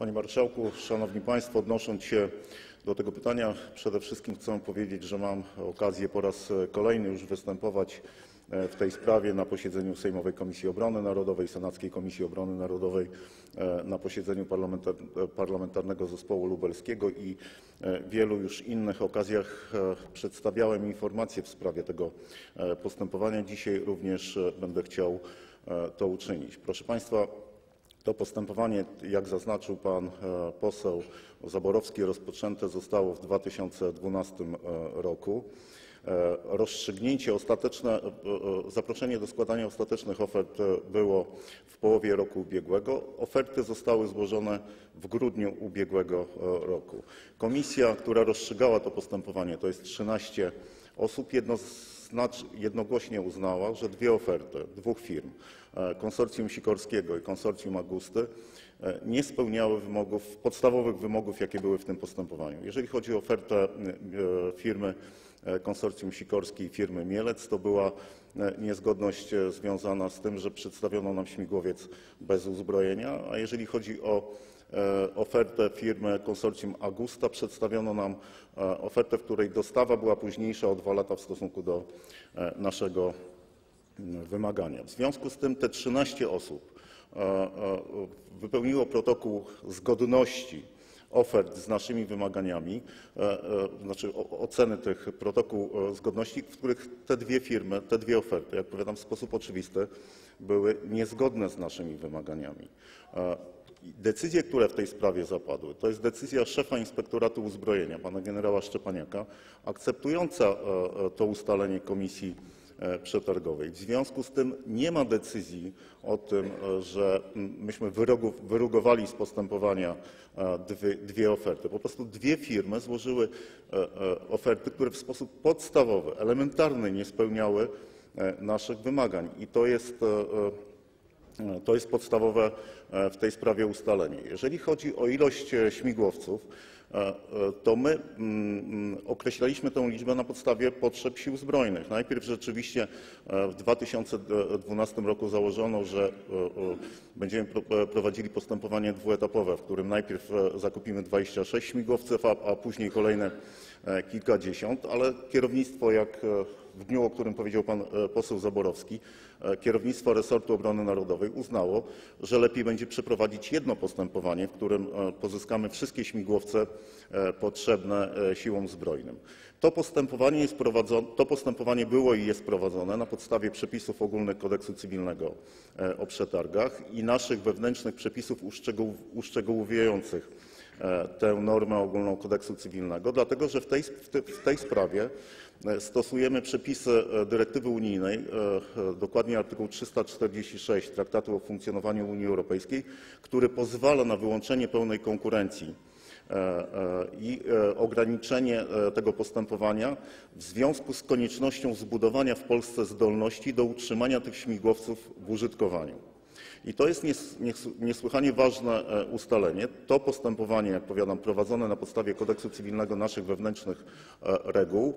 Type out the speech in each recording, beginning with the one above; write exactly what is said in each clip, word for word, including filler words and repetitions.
Panie Marszałku, Szanowni Państwo, odnosząc się do tego pytania, przede wszystkim chcę powiedzieć, że mam okazję po raz kolejny już występować w tej sprawie na posiedzeniu Sejmowej Komisji Obrony Narodowej, Senackiej Komisji Obrony Narodowej, na posiedzeniu Parlamentarnego Zespołu Lubelskiego i w wielu już innych okazjach przedstawiałem informacje w sprawie tego postępowania. Dzisiaj również będę chciał to uczynić. Proszę Państwa, to postępowanie, jak zaznaczył pan poseł Zaborowski, rozpoczęte zostało w dwa tysiące dwunastym roku. Rozstrzygnięcie ostateczne, zaproszenie do składania ostatecznych ofert było w połowie roku ubiegłego. Oferty zostały złożone w grudniu ubiegłego roku. Komisja, która rozstrzygała to postępowanie, to jest trzynaście osób, jednogłośnie uznała, że dwie oferty dwóch firm, Konsorcjum Sikorskiego i Konsorcjum Agusty, nie spełniały wymogów, podstawowych wymogów, jakie były w tym postępowaniu. Jeżeli chodzi o ofertę firmy Konsorcjum Sikorskiej i firmy Mielec, to była niezgodność związana z tym, że przedstawiono nam śmigłowiec bez uzbrojenia, a jeżeli chodzi o ofertę firmy Konsorcjum Agusta, przedstawiono nam ofertę, w której dostawa była późniejsza o dwa lata w stosunku do naszego wymagania. W związku z tym te trzynaście osób wypełniło protokół zgodności ofert z naszymi wymaganiami, znaczy oceny tych protokół zgodności, w których te dwie firmy, te dwie oferty, jak powiadam, w sposób oczywisty były niezgodne z naszymi wymaganiami. Decyzje, które w tej sprawie zapadły, to jest decyzja szefa Inspektoratu Uzbrojenia, pana generała Szczepaniaka, akceptująca to ustalenie Komisji Przetargowej. W związku z tym nie ma decyzji o tym, że myśmy wyrugowali z postępowania dwie, dwie oferty. Po prostu dwie firmy złożyły oferty, które w sposób podstawowy, elementarny nie spełniały naszych wymagań i to jest To jest podstawowe w tej sprawie ustalenie. Jeżeli chodzi o ilość śmigłowców, to my określaliśmy tę liczbę na podstawie potrzeb Sił Zbrojnych. Najpierw rzeczywiście w dwa tysiące dwunastym roku założono, że będziemy prowadzili postępowanie dwuetapowe, w którym najpierw zakupimy dwadzieścia sześć śmigłowców, a później kolejne kilkadziesiąt, ale kierownictwo, jak w dniu, o którym powiedział pan poseł Zaborowski, kierownictwo resortu obrony narodowej uznało, że lepiej będzie przeprowadzić jedno postępowanie, w którym pozyskamy wszystkie śmigłowce potrzebne Siłom Zbrojnym. To postępowanie, jest prowadzone, to postępowanie było i jest prowadzone na podstawie przepisów ogólnych Kodeksu Cywilnego o przetargach i naszych wewnętrznych przepisów uszczegółowiających tę normę ogólną Kodeksu Cywilnego, dlatego że w tej, w tej sprawie stosujemy przepisy dyrektywy unijnej, dokładnie artykuł trzysta czterdzieści sześć Traktatu o funkcjonowaniu Unii Europejskiej, który pozwala na wyłączenie pełnej konkurencji i ograniczenie tego postępowania w związku z koniecznością zbudowania w Polsce zdolności do utrzymania tych śmigłowców w użytkowaniu. I to jest niesłychanie ważne ustalenie. To postępowanie, jak powiadam, prowadzone na podstawie Kodeksu Cywilnego naszych wewnętrznych reguł,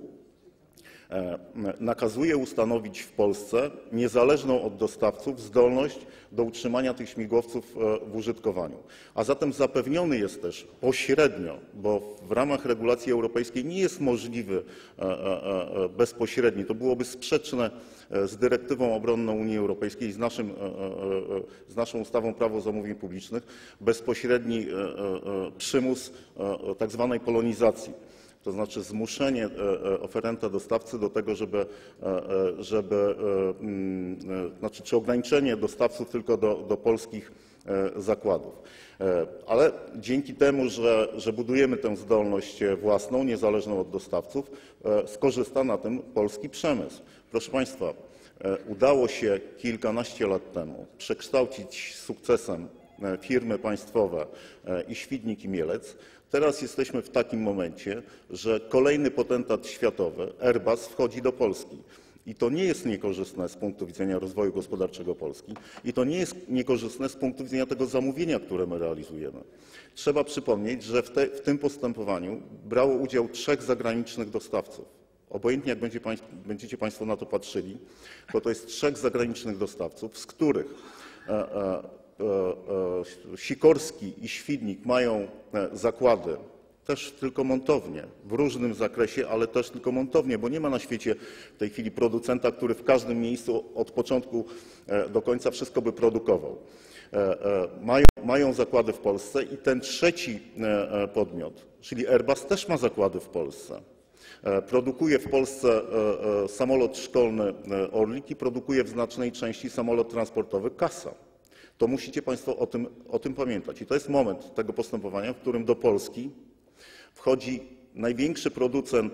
nakazuje ustanowić w Polsce niezależną od dostawców zdolność do utrzymania tych śmigłowców w użytkowaniu. A zatem zapewniony jest też pośrednio, bo w ramach regulacji europejskiej nie jest możliwy bezpośredni, to byłoby sprzeczne z dyrektywą obronną Unii Europejskiej, z, naszym, z naszą ustawą Prawo zamówień publicznych, bezpośredni przymus tak zwanej polonizacji. To znaczy zmuszenie oferenta dostawcy do tego, żeby, żeby znaczy, czy ograniczenie dostawców tylko do, do polskich zakładów. Ale dzięki temu, że, że budujemy tę zdolność własną, niezależną od dostawców, skorzysta na tym polski przemysł. Proszę Państwa, udało się kilkanaście lat temu przekształcić sukcesem firmy państwowe i Świdnik, i Mielec. Teraz jesteśmy w takim momencie, że kolejny potentat światowy, Airbus, wchodzi do Polski. I to nie jest niekorzystne z punktu widzenia rozwoju gospodarczego Polski i to nie jest niekorzystne z punktu widzenia tego zamówienia, które my realizujemy. Trzeba przypomnieć, że w, te, w tym postępowaniu brało udział trzech zagranicznych dostawców. Obojętnie jak będzie państw, będziecie Państwo na to patrzyli, to to jest trzech zagranicznych dostawców, z których e, e, Sikorski i Świdnik mają zakłady, też tylko montownie, w różnym zakresie, ale też tylko montownie, bo nie ma na świecie w tej chwili producenta, który w każdym miejscu od początku do końca wszystko by produkował. Mają, mają zakłady w Polsce i ten trzeci podmiot, czyli Airbus, też ma zakłady w Polsce. Produkuje w Polsce samolot szkolny Orlik i produkuje w znacznej części samolot transportowy CASA. To musicie Państwo o tym, o tym pamiętać. I to jest moment tego postępowania, w którym do Polski wchodzi największy producent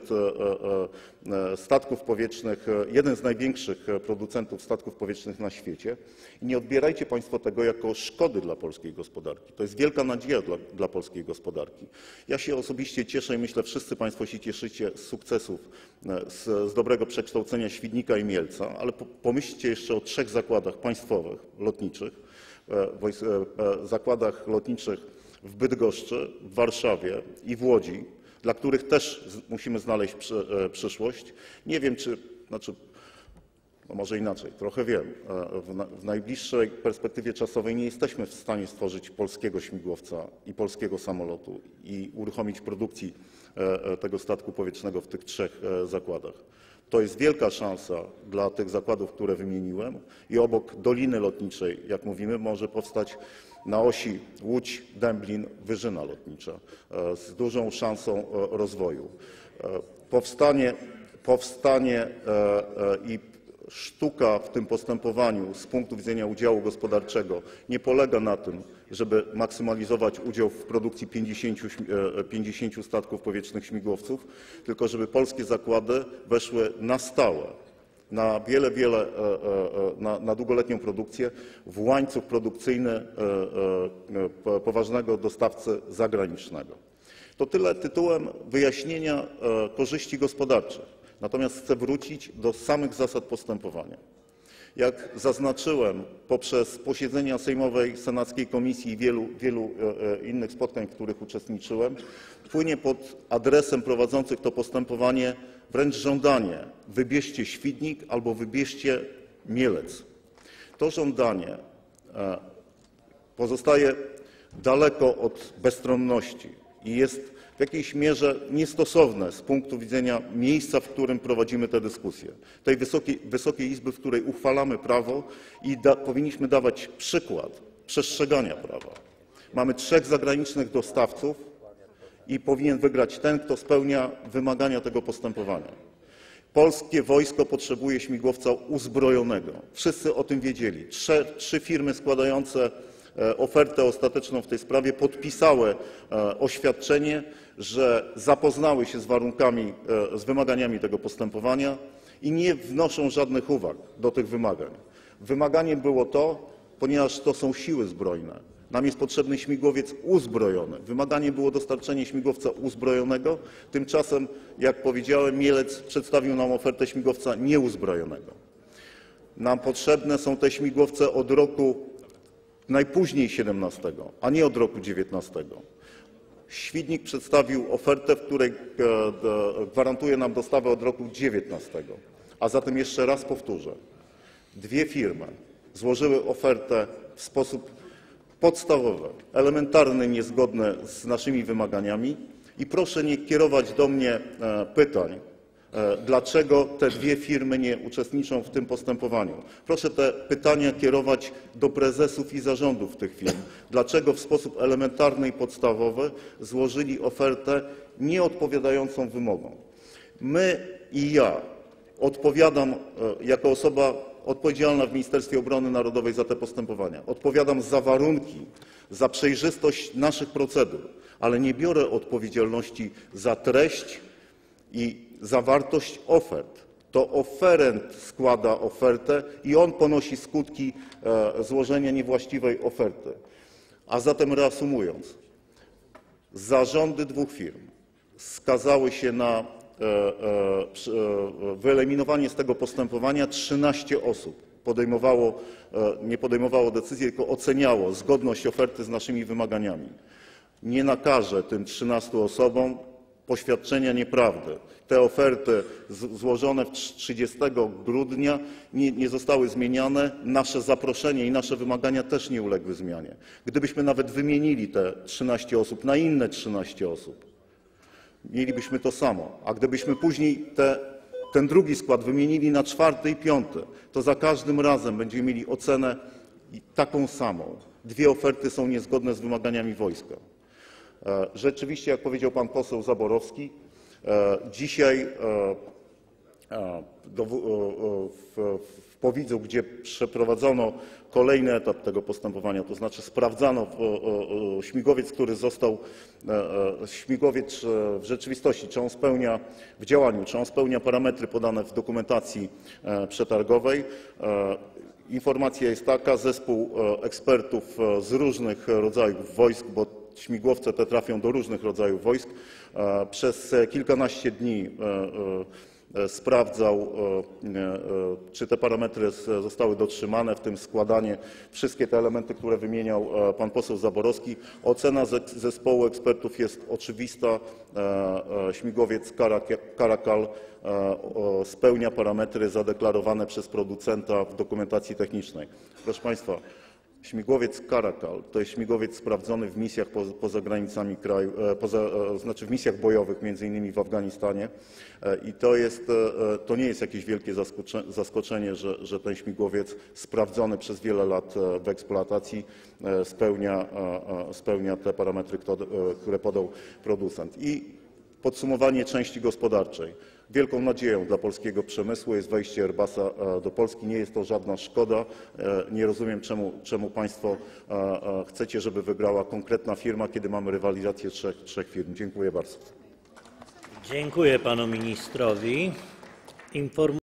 statków powietrznych, jeden z największych producentów statków powietrznych na świecie. I nie odbierajcie Państwo tego jako szkody dla polskiej gospodarki. To jest wielka nadzieja dla, dla polskiej gospodarki. Ja się osobiście cieszę i myślę, wszyscy Państwo się cieszycie z sukcesów, z, z dobrego przekształcenia Świdnika i Mielca, ale po, pomyślcie jeszcze o trzech zakładach państwowych, lotniczych, zakładach lotniczych w Bydgoszczy, w Warszawie i w Łodzi, dla których też musimy znaleźć przyszłość. Nie wiem, czy, znaczy, no może inaczej, trochę wiem, w najbliższej perspektywie czasowej nie jesteśmy w stanie stworzyć polskiego śmigłowca i polskiego samolotu i uruchomić produkcji tego statku powietrznego w tych trzech zakładach. To jest wielka szansa dla tych zakładów, które wymieniłem i obok Doliny Lotniczej, jak mówimy, może powstać na osi Łódź-Dęblin wyżyna lotnicza z dużą szansą rozwoju. Powstanie, powstanie i sztuka w tym postępowaniu z punktu widzenia udziału gospodarczego nie polega na tym, żeby maksymalizować udział w produkcji pięćdziesięciu statków powietrznych śmigłowców, tylko żeby polskie zakłady weszły na stałe, na wiele, wiele, na, na długoletnią produkcję w łańcuch produkcyjny poważnego dostawcy zagranicznego. To tyle tytułem wyjaśnienia korzyści gospodarczych. Natomiast chcę wrócić do samych zasad postępowania. Jak zaznaczyłem poprzez posiedzenia sejmowej, senackiej komisji i wielu, wielu innych spotkań, w których uczestniczyłem, płynie pod adresem prowadzących to postępowanie wręcz żądanie: wybierzcie Świdnik albo wybierzcie Mielec. To żądanie pozostaje daleko od bezstronności i jest w jakiejś mierze niestosowne z punktu widzenia miejsca, w którym prowadzimy tę dyskusję. Tej Wysokiej, Wysokiej Izby, w której uchwalamy prawo i da, powinniśmy dawać przykład przestrzegania prawa. Mamy trzech zagranicznych dostawców i powinien wygrać ten, kto spełnia wymagania tego postępowania. Polskie wojsko potrzebuje śmigłowca uzbrojonego. Wszyscy o tym wiedzieli. Trzy, trzy firmy składające ofertę ostateczną w tej sprawie podpisały oświadczenie, że zapoznały się z warunkami, z wymaganiami tego postępowania i nie wnoszą żadnych uwag do tych wymagań. Wymaganiem było to, ponieważ to są siły zbrojne, nam jest potrzebny śmigłowiec uzbrojony. Wymaganiem było dostarczenie śmigłowca uzbrojonego, tymczasem, jak powiedziałem, Mielec przedstawił nam ofertę śmigłowca nieuzbrojonego. Nam potrzebne są te śmigłowce od roku najpóźniej siedemnastego, a nie od roku dziewiętnastego. Świdnik przedstawił ofertę, w której gwarantuje nam dostawę od roku dziewiętnastego. A zatem jeszcze raz powtórzę. Dwie firmy złożyły ofertę w sposób podstawowy, elementarny, niezgodny z naszymi wymaganiami i proszę nie kierować do mnie pytań, dlaczego te dwie firmy nie uczestniczą w tym postępowaniu. Proszę te pytania kierować do prezesów i zarządów tych firm. Dlaczego w sposób elementarny i podstawowy złożyli ofertę nieodpowiadającą wymogom. My i ja odpowiadam jako osoba odpowiedzialna w Ministerstwie Obrony Narodowej za te postępowania. Odpowiadam za warunki, za przejrzystość naszych procedur, ale nie biorę odpowiedzialności za treść i zawartość ofert. To oferent składa ofertę i on ponosi skutki złożenia niewłaściwej oferty. A zatem reasumując, zarządy dwóch firm skazały się na wyeliminowanie z tego postępowania. trzynaście osób podejmowało, nie podejmowało decyzji, tylko oceniało zgodność oferty z naszymi wymaganiami. Nie nakażę tym trzynastu osobom poświadczenia nieprawdy. Te oferty złożone trzydziestego grudnia nie, nie zostały zmieniane. Nasze zaproszenie i nasze wymagania też nie uległy zmianie. Gdybyśmy nawet wymienili te trzynaście osób na inne trzynaście osób, mielibyśmy to samo. A gdybyśmy później te, ten drugi skład wymienili na czwarty i piąty, to za każdym razem będziemy mieli ocenę taką samą. Dwie oferty są niezgodne z wymaganiami wojska. Rzeczywiście, jak powiedział pan poseł Zaborowski, dzisiaj w Powidzu, gdzie przeprowadzono kolejny etap tego postępowania, to znaczy sprawdzano śmigłowiec, który został, śmigłowiec w rzeczywistości, czy on spełnia w działaniu, czy on spełnia parametry podane w dokumentacji przetargowej. Informacja jest taka, zespół ekspertów z różnych rodzajów wojsk, bo śmigłowce te trafią do różnych rodzajów wojsk, przez kilkanaście dni sprawdzał, czy te parametry zostały dotrzymane, w tym składanie, wszystkie te elementy, które wymieniał pan poseł Zaborowski. Ocena zespołu ekspertów jest oczywista. Śmigłowiec Caracal spełnia parametry zadeklarowane przez producenta w dokumentacji technicznej. Proszę państwa, śmigłowiec Caracal to jest śmigłowiec sprawdzony w misjach poza, poza granicami kraju, poza, znaczy w misjach bojowych, między innymi w Afganistanie, i to, jest, to nie jest jakieś wielkie zaskoczenie, że, że ten śmigłowiec sprawdzony przez wiele lat w eksploatacji spełnia, spełnia te parametry, które podał producent. I podsumowanie części gospodarczej. Wielką nadzieją dla polskiego przemysłu jest wejście Airbusa do Polski. Nie jest to żadna szkoda. Nie rozumiem, czemu, czemu państwo chcecie, żeby wygrała konkretna firma, kiedy mamy rywalizację trzech, trzech firm. Dziękuję bardzo. Dziękuję panu ministrowi. Inform